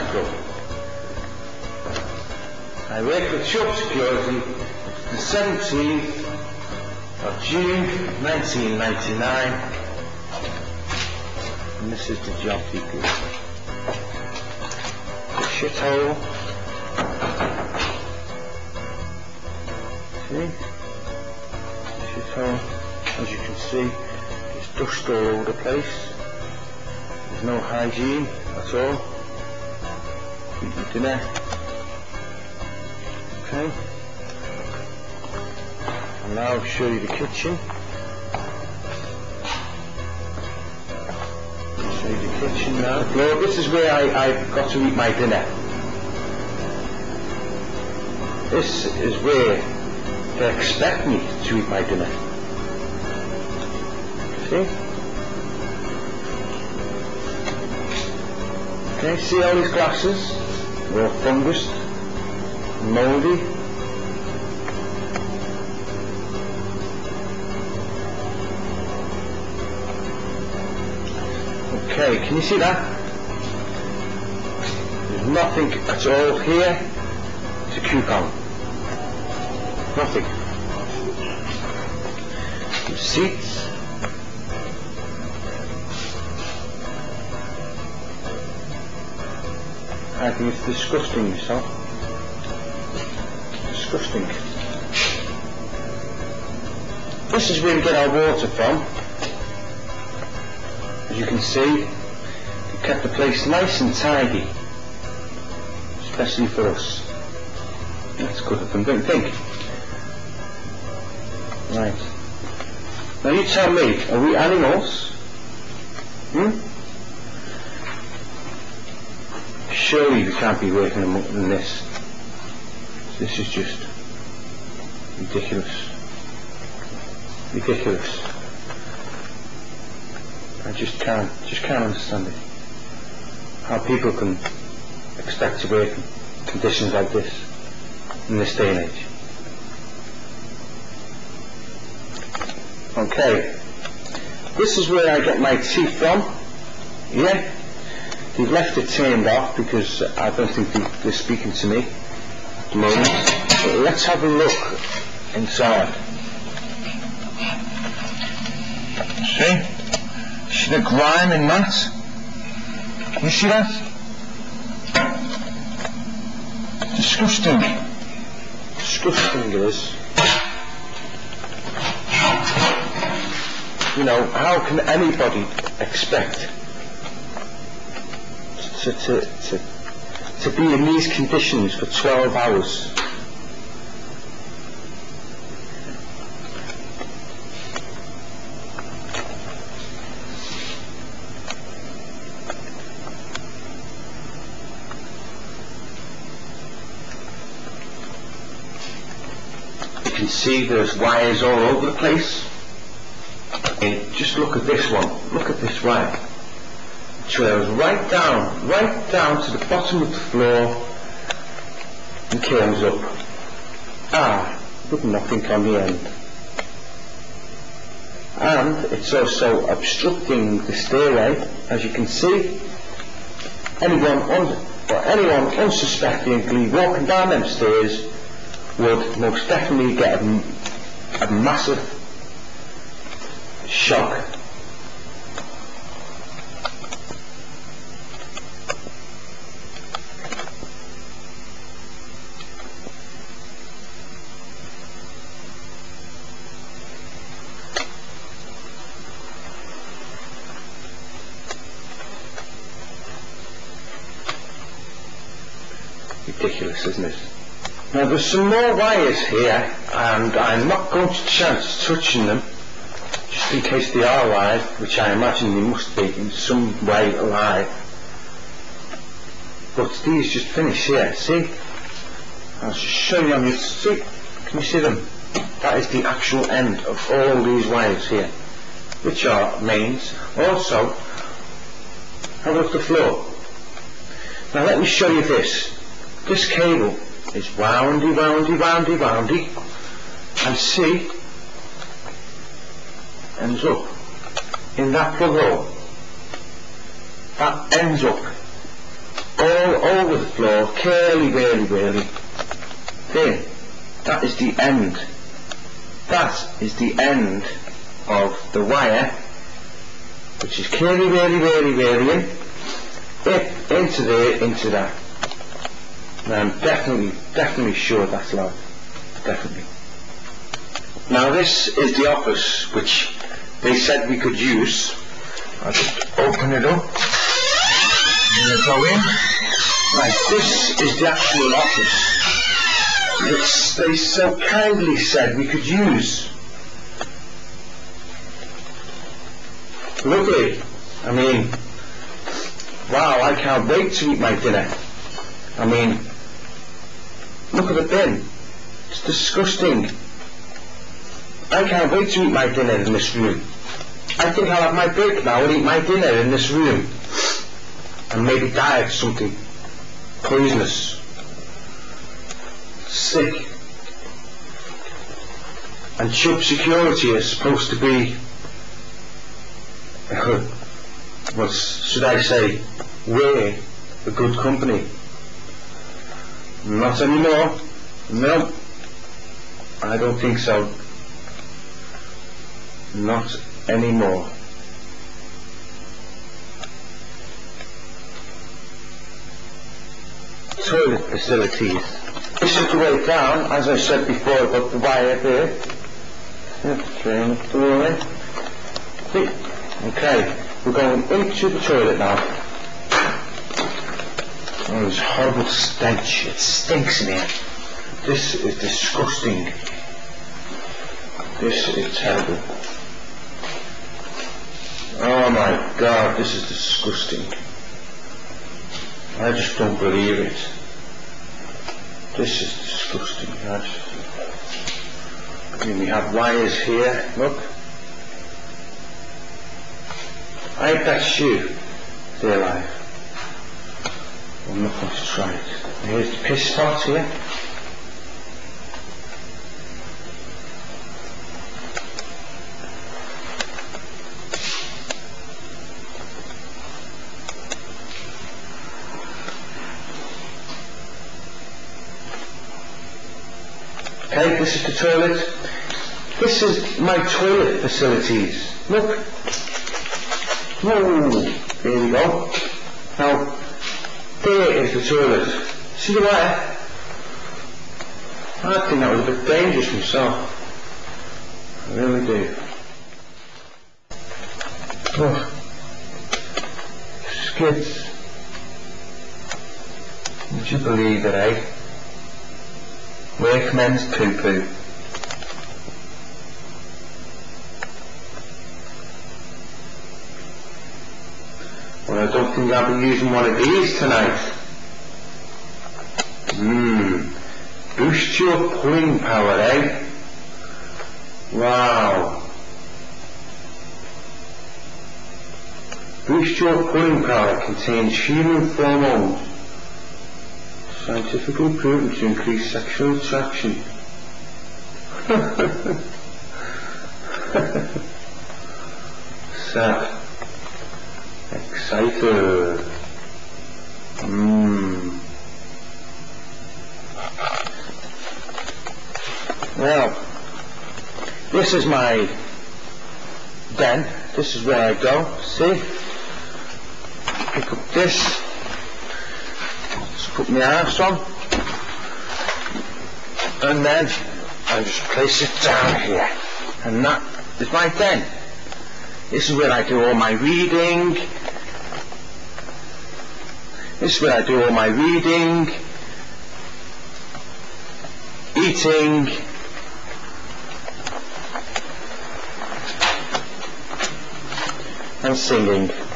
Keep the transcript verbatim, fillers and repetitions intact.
ago. I worked for Chubb Security the seventeenth of June nineteen ninety-nine, and this is the job he did. The shithole. See? The shithole. As you can see, there's dust all over the place. There's no hygiene at all. Eat your dinner. Okay. And now I'll show you the kitchen. I'll show you the kitchen now. Well, this is where I, I've got to eat my dinner. This is where they expect me to eat my dinner. See? Okay, see all these glasses? They're all fungus, mouldy. Okay, can you see that? There's nothing at all here to cook on. Nothing. The seats. I think it's disgusting, yourself. Disgusting. This is where we get our water from. As you can see, we kept the place nice and tidy, especially for us. That's good of them, don't you think? Right. Now you tell me, are we animals? Hmm? Surely we can't be working in this. This is just ridiculous. Ridiculous. I just can't, just can't understand it. How people can expect to work in conditions like this in this day and age. Okay, this is where I get my tea from. Yeah, they've left it turned off because I don't think they, they're speaking to me at the moment. But let's have a look inside. See? See the grime in that? Can you see that? Disgusting. Disgusting it is. You know, how can anybody expect to, to, to, to be in these conditions for twelve hours? You can see there's wires all over the place. And just look at this one. Look at this wire. It trails right down, right down to the bottom of the floor and curls up. Ah, with nothing on the end. And it's also obstructing the stairway, as you can see. Anyone un or anyone unsuspectingly walking down them stairs would most definitely get a, a massive shock. Ridiculous, isn't it? Now there's some more wires here, and I'm not going to chance touching them, just in case they are alive, which I imagine they must be in some way alive. But these just finish here, see? I'll just show you on your, see? Can you see them? That is the actual end of all these wires here, which are mains. Also, have a look at the floor. Now let me show you this. This cable is woundy, woundy, woundy, woundy, and see, ends up in that plug hole. That ends up all over the floor, curly, whirly, whirly. There, that is the end. That is the end of the wire, which is curly, whirly, whirly, whirling, it, into there, into that. And I'm definitely, definitely sure that's live. Definitely. Now this is the office which they said we could use. I'll just open it up. And go in. Right, this is the actual office which they so kindly said we could use. Lovely. I mean, wow, I can't wait to eat my dinner. I mean, look at the bin. It's disgusting. I can't wait to eat my dinner in this room. I think I'll have my break now and eat my dinner in this room. And maybe die of something poisonous. Sick. And Chubb security is supposed to be, what should I say, we're a good company. Not anymore. No, I don't think so. Not anymore. Toilet facilities. This is the way down, as I said before about the wire there. Okay, we're going into the toilet now. Oh, there's a horrible stench. It stinks in here. This is disgusting. This is terrible. Oh my God, this is disgusting. I just don't believe it. This is disgusting. I, just, I mean, we have wires here, look. I think that's you, dear life. I'm not going to try it. Here's the piss spot here. Okay, this is the toilet. This is my toilet facilities. Look. Whoa, there we go. Now, there is the toilet. See the wire? I think that was a bit dangerous myself. I really do. Oh. Skids. Would you believe it, eh? Workmen's poo-poo. Well, I don't think I'll be using one of these tonight. Mmm. Boost your pulling power, eh? Wow. Boost your pulling power contains human hormones. Scientifically proven to increase sexual attraction. So excited. Mmm. Well, this is my den. This is where I go. See? Pick up this. Just put my arse on. And then I just place it down here. And that is my den. This is where I do all my reading. This is where I do all my reading, eating, and singing.